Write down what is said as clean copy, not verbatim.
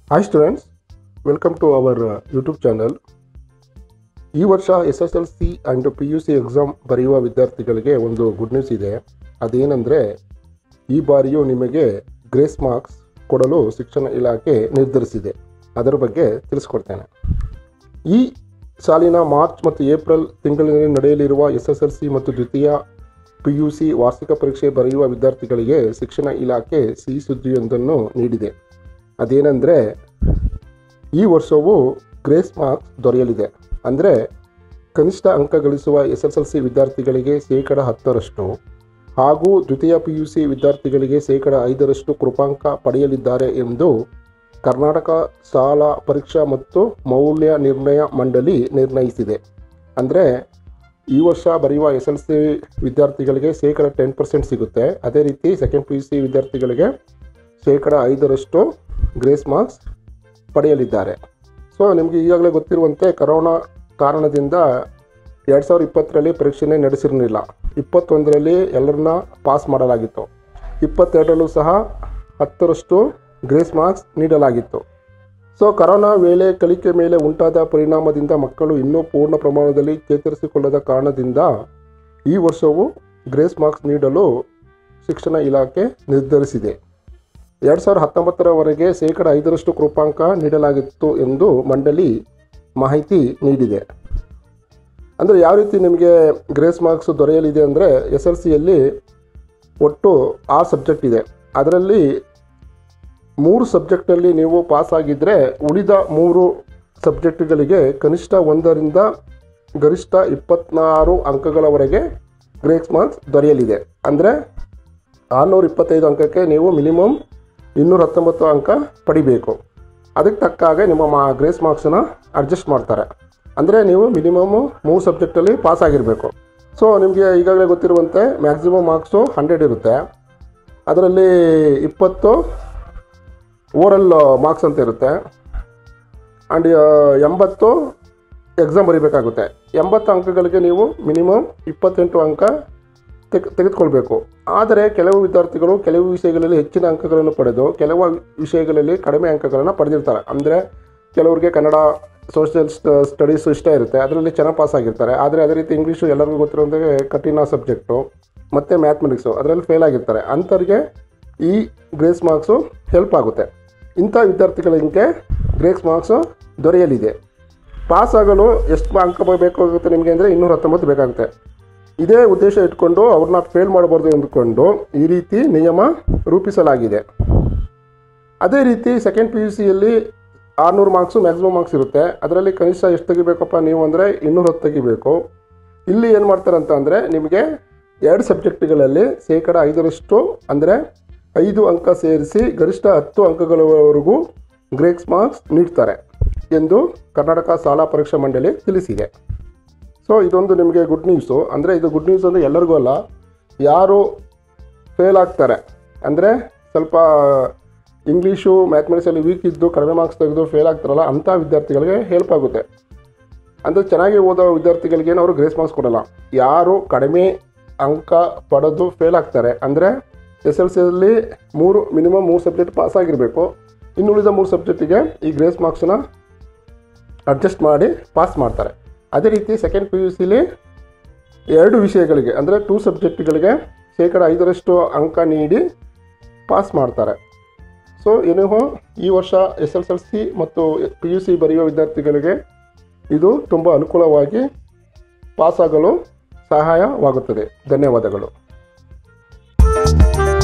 Hi students, welcome to our YouTube channel. ಈ ವರ್ಷ SSLC and PUC exam ಬರೆಯುವ ವಿದ್ಯಾರ್ಥಿಗಳಿಗೆ ಒಂದು ಗುಡ್ ನ್ಯೂಸ್ ಇದೆ. ಅದೇನೆಂದರೆ ಈ ಬಾರಿಯೂ ನಿಮಗೆ ಗ್ರೇಸ್ ಮಾರ್ಕ್ಸ್ ಕೊಡಲು ಶಿಕ್ಷಣ ಇಲಾಖೆ ನಿರ್ಧರಿಸಿದೆ. ಅದರ ಬಗ್ಗೆ ತಿಳಿಸ್ಕೊಡ್ತೇನೆ. ಈ ಸಾಲಿನ ಮಾರ್ಚ್ ಮತ್ತು ಏಪ್ರಿಲ್ ತಿಂಗಳಿನಲ್ಲಿ ನಡೆಯಲಿರುವ SSLC ಮತ್ತು ದ್ವಿತೀಯ PUC ವಾರ್ಷಿಕ ಪರೀಕ್ಷೆ ಬರೆಯುವ ವಿದ್ಯಾರ್ಥಿಗಳಿಗೆ ಶಿಕ್ಷಣ ಇಲಾಖೆ ಸಿಹಿ ಸುದ್ದಿಯೊಂದನ್ನು ನೀಡಿದೆ. ಅದೇನೆಂದರೆ ಈ ವರ್ಷವೂ ಗ್ರೇಸ್ ಮಾರ್ಕ್ಸ್ ದೊರೆಯಲಿದೆ. ಅಂದರೆ ಕನಿಷ್ಠ ಅಂಕ ಗಳಿಸುವ SSLC ವಿದ್ಯಾರ್ಥಿಗಳಿಗೆ 10% ಹಾಗೂ ದ್ವಿತೀಯ PUC ವಿದ್ಯಾರ್ಥಿಗಳಿಗೆ 5% ಕೃಪಾಂಕ ಪಡೆಯಲಿದ್ದಾರೆ ಎಂದು ಕರ್ನಾಟಕ ಶಾಲಾ ಪರೀಕ್ಷಾ ಮತ್ತು ಮೌಲ್ಯ ನಿರ್ಣಯ ಮಂಡಳಿ ನಿರ್ಣಯಿಸಿದೆ. ಅಂದರೆ ಈ ವರ್ಷ ಬರೆಯುವ SSLC ವಿದ್ಯಾರ್ಥಿಗಳಿಗೆ 10% ಸಿಗುತ್ತೆ. ಅದೇ ರೀತಿ ಸೆಕೆಂಡ್ PUC ವಿದ್ಯಾರ್ಥಿಗಳಿಗೆ 5% ಗ್ರೇಸ್ ಮಾರ್ಕ್ಸ್ ಪಡೆಯಲಿದ್ದಾರೆ. ಸೊ ನಿಮಗೆ ಈಗಾಗಲೇ ಗೊತ್ತಿರುವಂತೆ ಕರೋನಾ ಕಾರಣದಿಂದ 2020ರಲ್ಲಿ ಪರೀಕ್ಷೆನೇ ನಡೆಸಿರಲಿಲ್ಲ. 21ರಲ್ಲಿ ಎಲ್ಲರನ್ನ ಪಾಸ್ ಮಾಡಲಾಗಿತ್ತು. 22ರಲ್ಲೂ ಸಹ 10% ಗ್ರೇಸ್ ಮಾರ್ಕ್ಸ್ ನೀಡಲಾಗಿತ್ತು. ಸೊ ಕರೋನಾ ವೇಳೆ ಕಲಿಕೆ ಮೇಲೆ ಉಂಟಾದ ಪರಿಣಾಮದಿಂದ ಮಕ್ಕಳು ಇನ್ನೂ ಪೂರ್ಣ ಪ್ರಮಾಣದಲ್ಲಿ ಚೇತರಿಸಿಕೊಳ್ಳದ ಕಾರಣದಿಂದ ಈ ವರ್ಷವೂ ಗ್ರೇಸ್ ಮಾರ್ಕ್ಸ್ ನೀಡಲು ಶಿಕ್ಷಣ ಇಲಾಖೆ ನಿರ್ಧರಿಸಿದೆ. 2019ರವರೆಗೆ 5% ಕೃಪಾಂಕ ನೀಡಲಾಗಿತ್ತು ಎಂದು ಮಂಡಳಿ ಮಾಹಿತಿ ನೀಡಿದೆ. ಅಂದರೆ ಯಾವ ರೀತಿ ನಿಮಗೆ ಗ್ರೇಸ್ ಮಾರ್ಕ್ಸ್ ದೊರೆಯಲಿದೆ ಅಂದರೆ SSLCಯಲ್ಲಿ ಒಟ್ಟು 6 ಸಬ್ಜೆಕ್ಟ್ ಇದೆ. ಅದರಲ್ಲಿ 3 ಸಬ್ಜೆಕ್ಟಲ್ಲಿ ನೀವು ಪಾಸ್ ಆಗಿದ್ದರೆ ಉಳಿದ 3 ಸಬ್ಜೆಕ್ಟ್ಗಳಿಗೆ ಕನಿಷ್ಠ 1ರಿಂದ ಗರಿಷ್ಠ 26 ಅಂಕಗಳವರೆಗೆ ಗ್ರೇಸ್ ಮಾರ್ಕ್ಸ್ ದೊರೆಯಲಿದೆ. ಅಂದರೆ 625 ಅಂಕಕ್ಕೆ ನೀವು ಮಿನಿಮಮ್ 219 ಅಂಕ ಪಡಿಬೇಕು. ಅದಕ್ಕೆ ತಕ್ಕ ಹಾಗೆ ನಿಮ್ಮ ಗ್ರೇಸ್ ಮಾರ್ಕ್ಸನ್ನ ಅಡ್ಜಸ್ಟ್ ಮಾಡ್ತಾರೆ. ಅಂದರೆ ನೀವು ಮಿನಿಮಮ್ಮು 3 ಸಬ್ಜೆಕ್ಟಲ್ಲಿ ಪಾಸ್ ಆಗಿರಬೇಕು. ಸೊ ನಿಮಗೆ ಈಗಾಗಲೇ ಗೊತ್ತಿರುವಂತೆ ಮ್ಯಾಕ್ಸಿಮಮ್ ಮಾರ್ಕ್ಸು 100 ಇರುತ್ತೆ. ಅದರಲ್ಲಿ 20 ಓರಲ್ ಮಾರ್ಕ್ಸ್ ಅಂತ ಇರುತ್ತೆ. And 80 exam ಬರೀಬೇಕಾಗುತ್ತೆ. 80 ಅಂಕಗಳಿಗೆ ನೀವು ಮಿನಿಮಮ್ 28 ಅಂಕ ತೆಗೆದುಕೊಳ್ಬೇಕು. ಆದರೆ ಕೆಲವು ವಿದ್ಯಾರ್ಥಿಗಳು ಕೆಲವು ವಿಷಯಗಳಲ್ಲಿ ಹೆಚ್ಚಿನ ಅಂಕಗಳನ್ನು ಪಡೆದು ಕೆಲವು ವಿಷಯಗಳಲ್ಲಿ ಕಡಿಮೆ ಅಂಕಗಳನ್ನು ಪಡೆದಿರ್ತಾರೆ. ಅಂದರೆ ಕೆಲವರಿಗೆ ಕನ್ನಡ ಸೋಷಿಯಲ್ ಸ್ಟಡೀಸ್ ಇಷ್ಟ ಇರುತ್ತೆ, ಅದರಲ್ಲಿ ಚೆನ್ನಾಗಿ ಪಾಸ್ ಆಗಿರ್ತಾರೆ. ಆದರೆ ಅದೇ ರೀತಿ ಇಂಗ್ಲೀಷು ಎಲ್ಲರಿಗೂ ಗೊತ್ತಿರೋಂಗೆ ಕಠಿಣ ಸಬ್ಜೆಕ್ಟು ಮತ್ತು ಮ್ಯಾಥಮೆಟಿಕ್ಸು ಅದರಲ್ಲಿ ಫೇಲ್ ಆಗಿರ್ತಾರೆ. ಅಂಥವ್ರಿಗೆ ಈ ಗ್ರೇಸ್ ಮಾರ್ಕ್ಸು ಹೆಲ್ಪ್ ಆಗುತ್ತೆ. ಇಂಥ ವಿದ್ಯಾರ್ಥಿಗಳಿಗೆ ಗ್ರೇಸ್ ಮಾರ್ಕ್ಸು ದೊರೆಯಲಿದೆ. ಪಾಸ್ ಆಗಲು ಎಷ್ಟು ಅಂಕ ಬೇಕಾಗುತ್ತೆ ನಿಮಗೆ ಅಂದರೆ 219 ಬೇಕಾಗುತ್ತೆ. ಇದೇ ಉದ್ದೇಶ ಇಟ್ಕೊಂಡು ಅವ್ರನ್ನ ಫೇಲ್ ಮಾಡಬಾರ್ದು ಅಂದ್ಕೊಂಡು ಈ ರೀತಿ ನಿಯಮ ರೂಪಿಸಲಾಗಿದೆ. ಅದೇ ರೀತಿ ಸೆಕೆಂಡ್ PUCಯಲ್ಲಿ 600 ಮಾರ್ಕ್ಸು ಮ್ಯಾಕ್ಸಿಮಮ್ ಮಾರ್ಕ್ಸ್ ಇರುತ್ತೆ. ಅದರಲ್ಲಿ ಕನಿಷ್ಠ ಎಷ್ಟು ತೆಗಿಬೇಕಪ್ಪ ನೀವು ಅಂದರೆ 210 ತೆಗಿಬೇಕು. ಇಲ್ಲಿ ಏನು ಮಾಡ್ತಾರೆ ಅಂತ ಅಂದರೆ ನಿಮಗೆ 2 ಸಬ್ಜೆಕ್ಟ್ಗಳಲ್ಲಿ 5% ಅಂದರೆ 5 ಅಂಕ ಸೇರಿಸಿ ಗರಿಷ್ಠ 10 ಅಂಕಗಳವರೆಗೂ ಗ್ರೇಸ್ ಮಾರ್ಕ್ಸ್ ನೀಡ್ತಾರೆ ಎಂದು ಕರ್ನಾಟಕ ಶಾಲಾ ಪರೀಕ್ಷಾ ಮಂಡಳಿ ತಿಳಿಸಿದೆ. ಸೊ ಇದೊಂದು ನಿಮಗೆ ಗುಡ್ ನ್ಯೂಸು. ಅಂದರೆ ಇದು ಗುಡ್ ನ್ಯೂಸ್ ಅಂದರೆ ಎಲ್ಲರಿಗೂ ಅಲ್ಲ, ಯಾರು ಫೇಲ್ ಆಗ್ತಾರೆ ಅಂದರೆ ಸ್ವಲ್ಪ ಇಂಗ್ಲೀಷು ಮ್ಯಾಥಮೆಟಿಕ್ಸಲ್ಲಿ ವೀಕ್ ಇದ್ದು ಕಡಿಮೆ ಮಾರ್ಕ್ಸ್ ತೆಗೆದು ಫೇಲ್ ಆಗ್ತಾರಲ್ಲ ಅಂಥ ವಿದ್ಯಾರ್ಥಿಗಳಿಗೆ ಹೆಲ್ಪ್ ಆಗುತ್ತೆ. ಅಂದರೆ ಚೆನ್ನಾಗಿ ಓದೋ ವಿದ್ಯಾರ್ಥಿಗಳಿಗೆ ಅವರು ಗ್ರೇಸ್ ಮಾರ್ಕ್ಸ್ ಕೊಡೋಲ್ಲ. ಯಾರು ಕಡಿಮೆ ಅಂಕ ಪಡೆದು ಫೇಲ್ ಆಗ್ತಾರೆ ಅಂದರೆ SSLCಯಲ್ಲಿ ಮಿನಿಮಮ್ 3 ಸಬ್ಜೆಕ್ಟ್ ಪಾಸ್ ಆಗಿರಬೇಕು. ಇನ್ನುಳಿದ 3 ಸಬ್ಜೆಕ್ಟಿಗೆ ಈ ಗ್ರೇಸ್ ಮಾರ್ಕ್ಸನ್ನ ಅಡ್ಜಸ್ಟ್ ಮಾಡಿ ಪಾಸ್ ಮಾಡ್ತಾರೆ. ಅದೇ ರೀತಿ ಸೆಕೆಂಡ್ PUCಲಿ 2 ವಿಷಯಗಳಿಗೆ ಅಂದರೆ 2 ಸಬ್ಜೆಕ್ಟ್ಗಳಿಗೆ 5% ಅಂಕ ನೀಡಿ ಪಾಸ್ ಮಾಡ್ತಾರೆ. ಸೊ ಏನೇನೋ ಈ ವರ್ಷ SSLC ಮತ್ತು PUC ಬರೆಯುವ ವಿದ್ಯಾರ್ಥಿಗಳಿಗೆ ಇದು ತುಂಬ ಅನುಕೂಲವಾಗಿ ಪಾಸಾಗಲು ಸಹಾಯವಾಗುತ್ತದೆ. ಧನ್ಯವಾದಗಳು.